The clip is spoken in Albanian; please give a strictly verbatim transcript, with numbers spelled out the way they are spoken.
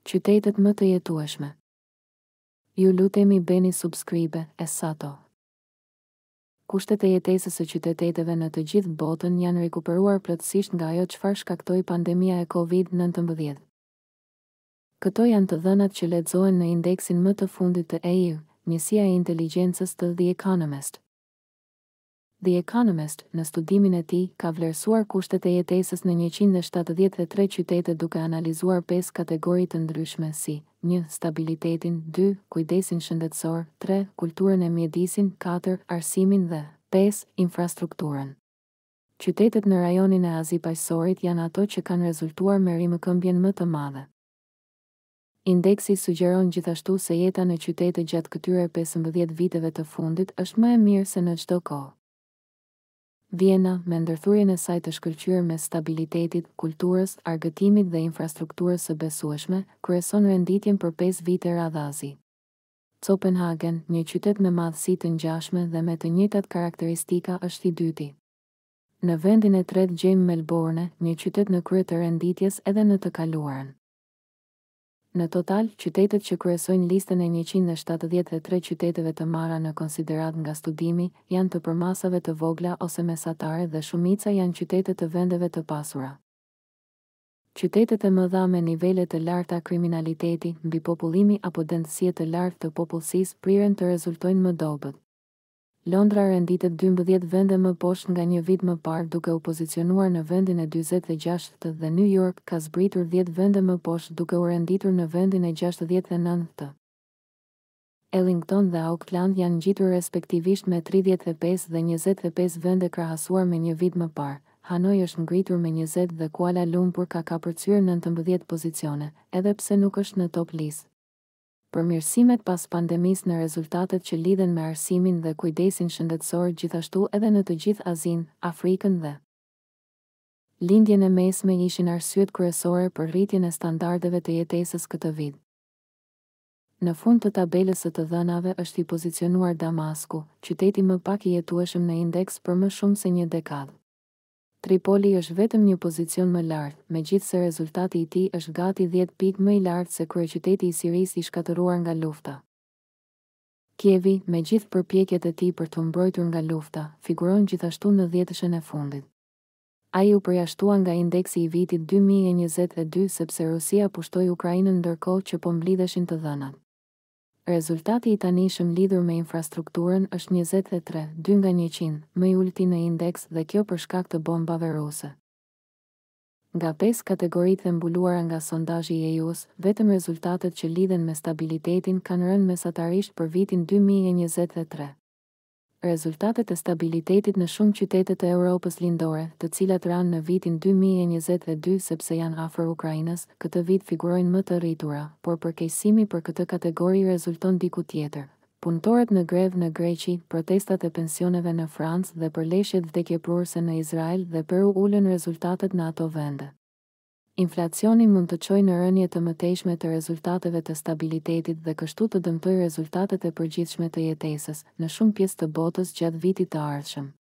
Qytetet më të jetueshme. Ju lutemi bëni subscribe, Essato. Kushtet e jetesës së qyteteteve në të gjithë botën janë rikuperuar plotësisht nga ajo çfarë shkaktoi pandemia e covid nëntëmbëdhjetë. Këto janë të dhënat që lexohen në indeksin më të fundit të A I, njësia e inteligjencës të The Economist. The Economist, në studimin e tij, ka vlerësuar kushtet e jetesës në njëqind e shtatëdhjetë e tre qytete duke analizuar pesë kategori të ndryshme si: një Stabilitetin, dy Kujdesin shëndetësor, tre Kulturën e mjedisin, katër Arsimin dhe pesë Infrastrukturën. Qytetet në rajonin e Azipajsorit janë ato që kanë rezultuar me rimëkëmbjen më të madhe. Indeksi sugjeron gjithashtu se jeta në qytete gjatë këtyre pesëmbëdhjetë viteve të fundit është më e mirë se në çdo kohë. Vienna, me ndërthurjen e saj të shkëlqyer mes stabilitetit, kulturës, argëtimit dhe infrastrukturës së besueshme, kryeson renditjen për pesë vite radhazi. Copenhagen, një qytet me madhësi të ngjashme dhe me të njëjtat karakteristika, është i dyti. Në vendin e tretë gjejmë Melbourne, një qytet në krye të renditjes edhe në të kaluarën. Në total, qytetet që kryesojnë listën e njëqind e shtatëdhjetë e tre qyteteve të marra në konsiderat nga studimi janë të përmasave të vogla ose mesatare dhe shumica janë qytete të vendeve të pasura. Qytetet e mëdha me nivele të larta kriminaliteti, mbipopullimi apo densësie të lartë të popullsisë priren të rezultojnë më dobët. Londra renditet dymbëdhjetë vende më poshtë nga një vit më parë duke u pozicionuar në vendin e dyzet e gjashtë dhe New York ka zbritur dhjetë vende më poshtë duke u renditur në vendin e gjashtëdhjetë e nëntë. Ellington dhe Auckland janë ngjitur respektivisht me tridhjetë e pesë dhe njëzet e pesë vende krahasuar me një vit më parë. Hanoi është ngritur me njëzet dhe Kuala Lumpur ka kapërcyer nëntëmbëdhjetë pozicione, edhe pse nuk është në top list. Përmirësimet pas pandemisë në rezultatet që lidhen me arsimin dhe kujdesin shëndetësor gjithashtu edhe në të gjithë Azinë, Afrikën dhe lindjen e mesme ishin arsyet kryesore për rritjen e standardeve të jetesës këtë vit. Në fund të tabelës së të dhënave është i pozicionuar Damasku, qyteti më pak i jetueshëm në indeks për më shumë se një dekadë. Tripoli është vetëm një pozicion më lartë, megjithse rezultati i tij është gati dhjetë pikë më i lartë se kryeqyteti i Sirisë i shkatëruar nga lufta. Kievi, me gjithë përpjekjet e tij për të mbrojtur nga lufta, figuron gjithashtu në dhjetëshën e fundit. Ai u përjashtua nga indeksi i vitit dy mijë e njëzet e dy sepse Rusia pushtoi Ukrainën ndërkohë që po mblidheshin të dhënat. Rezultati i tanishëm lidhur me infrastrukturën është njëzet e tre, dy nga njëqind, më i ulti në indeks dhe kjo për shkak të bombave ruse. Nga pesë kategoritë e mbuluara nga sondazhi i E U-s, vetëm rezultatet që lidhen me stabilitetin kanë rënë mesatarisht për vitin dy mijë e njëzet e tre. Rezultatet e stabilitetit në shumë qytete të Europës lindore, të cilat ranë në vitin dy mijë e njëzet e dy sepse janë afër Ukrainës, këtë vit figurojnë më të rritura, por përkeqësimi për këtë kategori rezulton diku tjetër. Punëtorët në grevë në Greqi, protestat e pensioneve në Francë dhe përleshjet vdekjeprurëse në Izrael dhe Peru ulën rezultatet në ato vende. Inflacioni mund të çojë në rënje të mëtejshme të rezultateve të stabilitetit dhe kështu të dëmtojë rezultatet e përgjithshme të jetesës në shumë pjesë të botës gjatë vitit të ardhshëm.